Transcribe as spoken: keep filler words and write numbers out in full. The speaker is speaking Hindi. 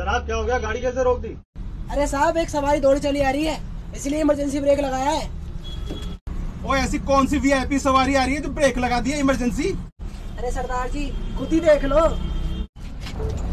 जनाब क्या हो गया, गाड़ी कैसे रोक दी? अरे साहब, एक सवारी दौड़ी चली आ रही है, इसलिए इमरजेंसी ब्रेक लगाया है। ओ ऐसी कौन सी वीआईपी सवारी आ रही है जो ब्रेक लगा दी है इमरजेंसी? अरे सरदार जी, खुद ही देख लो।